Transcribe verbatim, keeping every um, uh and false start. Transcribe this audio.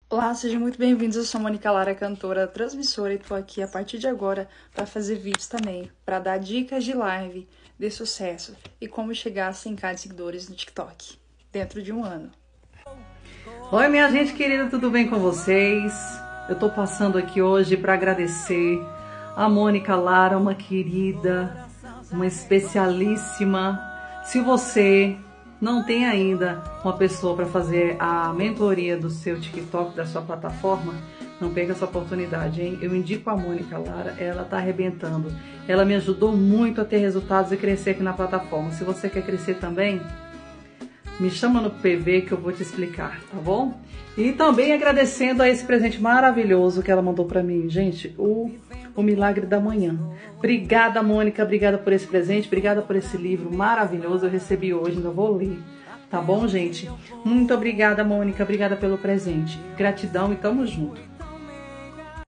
Olá, sejam muito bem-vindos. Eu sou a Mônica Lara, cantora, transmissora, e tô aqui a partir de agora para fazer vídeos também, para dar dicas de live de sucesso e como chegar a cem mil seguidores no TikTok dentro de um ano. Oi, minha gente querida, tudo bem com vocês? Eu tô passando aqui hoje para agradecer a Mônica Lara, uma querida, uma especialíssima. Se você não tem ainda uma pessoa para fazer a mentoria do seu TikTok, da sua plataforma, não perca essa oportunidade, hein? Eu indico a Mônica Lara, ela tá arrebentando. Ela me ajudou muito a ter resultados e crescer aqui na plataforma. Se você quer crescer também, me chama no P V que eu vou te explicar, tá bom? E também agradecendo a esse presente maravilhoso que ela mandou para mim, gente, o, o Milagre da Manhã. Obrigada, Mônica, obrigada por esse presente, obrigada por esse livro maravilhoso, eu recebi hoje, ainda vou ler, tá bom, gente? Muito obrigada, Mônica, obrigada pelo presente. Gratidão e tamo junto.